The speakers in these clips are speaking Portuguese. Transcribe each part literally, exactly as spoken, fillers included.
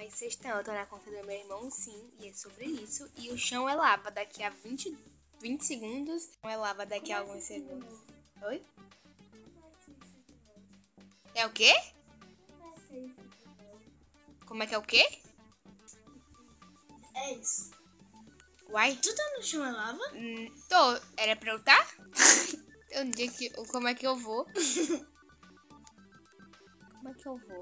Aí vocês estão, eu tô na conta do meu irmão, sim, e é sobre isso. E o chão é lava daqui a vinte, vinte segundos. Não é lava daqui a alguns segundos. Oi? É o quê? Como é que é o quê? É isso. Uai? Tu tá no chão é lava? Hum, tô. Era pra eu estar? Onde é que, como é que eu vou? Como é que eu vou?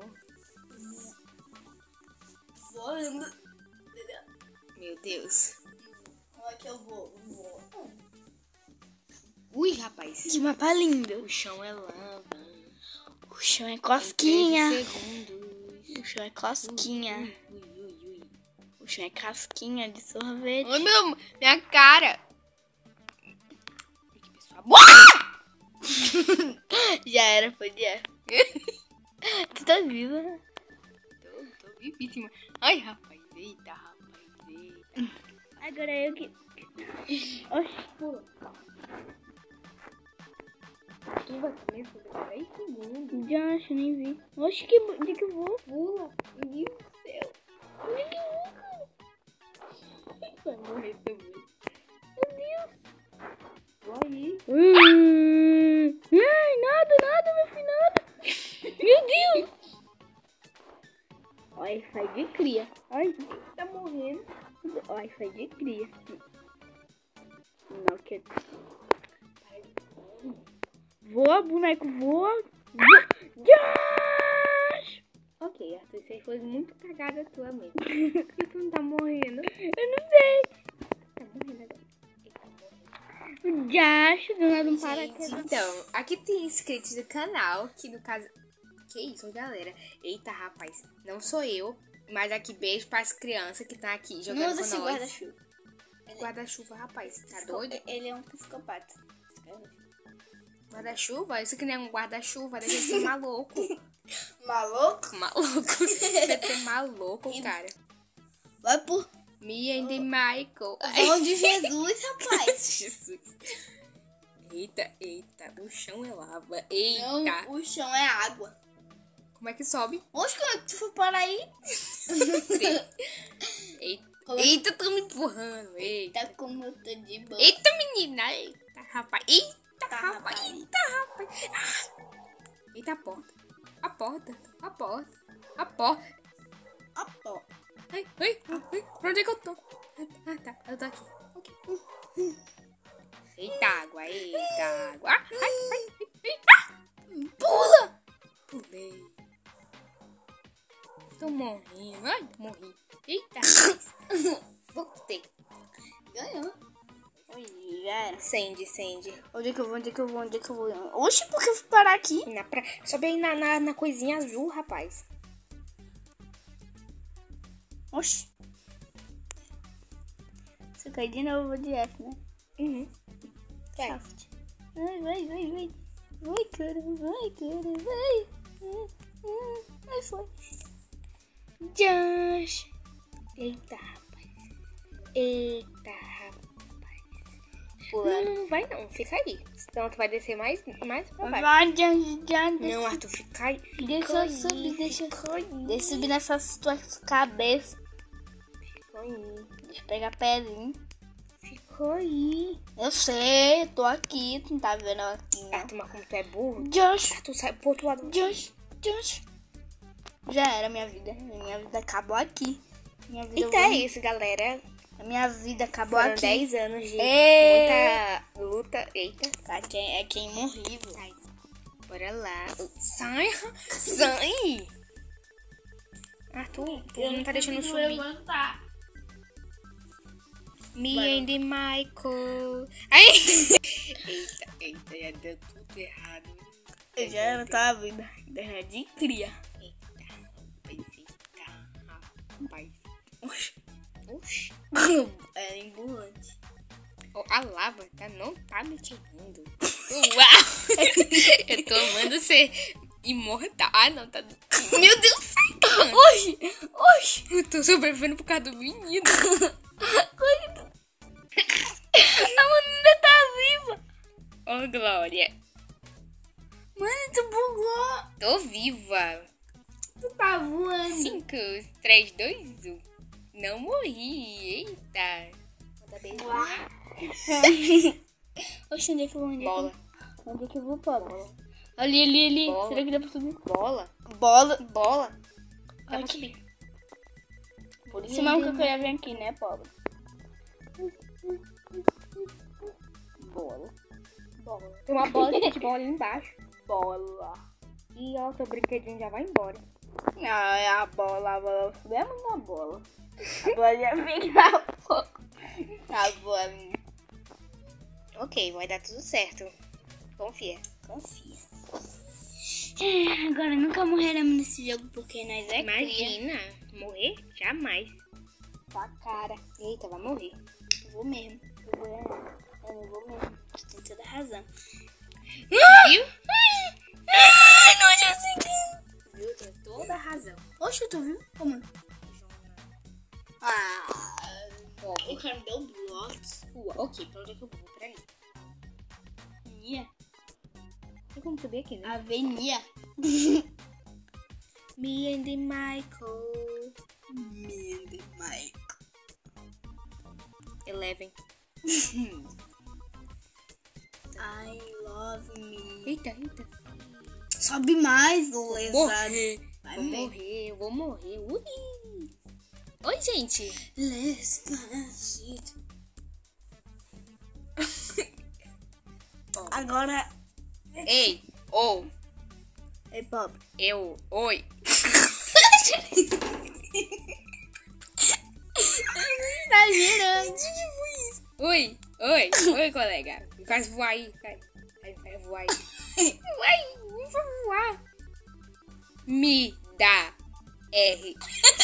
Vou indo. Meu Deus. Como é que eu vou? Vou. Ui, rapaz. Que mapa lindo. O chão é lava. O chão é Em cosquinha. treze segundos. O chão é cosquinha. Ui, ui, ui, ui. O chão é casquinha de sorvete. Ai, meu, minha cara. Que pessoa boa. Já era, foi de essa. Tu tá viva? Tô, tô vivíssima. Ai, rapaz. Eita, rapaz. Eita. Agora eu que... Oxi, pula. Tu vai comer por três segundos. Já acho, nem vi. Oxi, que... onde que eu vou? Pula. Meu Deus do céu. Onde que eu vou, cara? Vai morrer também. Meu Deus. Vai. Hum. Ai, nada, nada, meu filho, nada. Meu Deus. Olha, sai de cria. Ai, Tá morrendo. olha, sai de cria. Não, que... Voa, boneco, voa. Voa. Yes! Ok, Arthur, isso aí foi muito cagada tua mesmo. Por que tu não tá morrendo? Eu não sei. Tá morrendo agora. Ele tá morrendo. Já, do nada um Gente, paraquedas. então, aqui tem inscritos do canal, que no caso... Que isso, galera? Eita, rapaz, não sou eu, mas aqui beijo pras crianças que estão aqui jogando Não usa com esse nós. guarda-chuva. Guarda-chuva, rapaz, tá doido? Ele é um psicopata. Guarda-chuva? Isso que nem é um guarda-chuva, deve ser maluco. Maluco? Maluco, deve ser maluco, cara. Vai por... Me and Michael. Mão de Jesus, rapaz. Jesus. Eita, eita, o chão é lava. Eita. Não, o chão é água. Como é que sobe? Oxe, como é que tu foi parar aí? Eita, Como é que- eita, tô me empurrando. Eita, Tá como eu tô de boa. eita, menina. Eita, rapaz. Eita, Tá, rapaz. rapaz. Eita, rapaz. Ah. Eita, a porta. A porta. A porta. A porta. Ó, ó. Ai, ai, ai. Pra onde é que eu tô? Ah, tá. Eu tô aqui. Ok. Eita, água. Eita, água. Ah, ai, ai, ai, ai. Ah. Pula. Pulei. Tô morrendo. Ai, morri. Eita, rapaz. Voltei. Ganhou. Oi, já era. Acende, acende. Onde é que eu vou? Onde é que eu vou? Onde é que eu vou? Oxe, por que eu fui parar aqui? Na pra... Sobe aí na, na, na coisinha azul, rapaz. Oxe. Se eu cair de novo, eu vou de F, né? Uhum. Vai. Shaft. Vai, vai, vai, vai. Vai, cara, vai, cara, vai. Hum, hum, Aí foi. Josh. Eita, rapaz. Eita, rapaz. Pula. Não, não vai não. Fica aí. Senão tu vai descer mais, mais pra baixo. Vai, Josh, Josh. Não, Arthur, fica aí. Fica Deixa eu aí, subir, deixa eu fica aí. Deixa eu subir nessas tuas cabeças. Fica aí. Deixa eu pegar pezinho. Fica aí. Eu sei, eu tô aqui. Tu não tá vendo eu aqui, né? Arthur, mas como tu é burro, Josh, Arthur sai pro outro lado. Josh, Josh. Já era minha vida. Minha vida acabou aqui. Minha vida Então é isso, galera. A minha vida acabou Foram aqui. dez anos de Ei. muita luta. Eita. Tá, quem, é quem morrível. Sai. Bora lá. Sai. Sai. Arthur, tu não tá deixando eu subir. levantar. Me Bora. and Michael. Ai. Eita, eita, já deu tudo errado. Eu já era, tava vindo. Ainda de cria. Eita, eita, rapaz. Oxi. Oxi. É emburrante. Oh, a lava tá, não tá me queimando. Uau! Eu tô amando ser imortal. Ah, não, tá... Meu Deus, sai! Oxi, oxi. Eu tô sobrevivendo por causa do menino. A menina tá viva. Oh, Glória. Mano, tu bugou. Tô viva. Tu tá voando. Sim, cinco, três, dois, um. Não morri. Eita. Manda beijo. Oxe, onde é que eu vou? Onde Bola. Onde é que eu vou, pobre? Ali, ali, ali. Bola. Será que dá pra subir? Bola. Bola. Bola. Dá pra Aqui. subir. Por isso mesmo que eu queria vir aqui, né, pobre? Bola. Bola. Tem uma bola de futebol ali embaixo. Bola. E ó, seu brinquedinho já vai embora. Ah, é a bola, a bola. Subimos na bola. A bola já fica pouco. A bola. Ok, vai dar tudo certo. Confia. Confia. É, agora nunca morreremos nesse jogo porque nós é cria. Imagina. Morrer? Jamais. Tua cara. Eita, vai morrer. Eu vou mesmo. Eu vou, é, eu vou mesmo. Tu tem toda a razão. Viu? Ai, não tinha seguido. Viu? Tem toda a razão. Oxe, tu viu? Como? Ah, Ó, o cara me deu um blocos. ok, pra onde é que eu vou? Pra ali. Avenida. Tem como subir aqui, né? Avenida. Me and the Michael. Me and the Mike. Eleven. I love me. Eita, eita. Sobe mais, o lesado. Morrer. Vai Vou morrer. morrer, eu vou morrer. Ui. Oi, gente. Despacito. Agora. Ei, ou, Ei, pobre. eu, oi. Tá girando. Oi, oi, oi, colega. Faz voar aí, vai. Vai, vai voar aí. Vai, vai voar. Me dá R.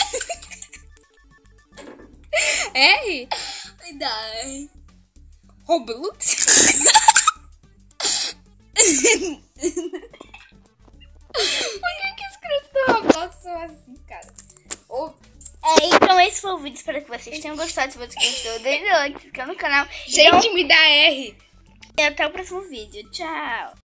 R? Me dá, hein? Roblox? Por que que os crianças do Roblox são assim, cara? Ou... É, então esse foi o vídeo. Espero que vocês tenham gostado. Se você gostou, deixa o like, se inscreva no canal. Gente, me dá R. E até o próximo vídeo. Tchau.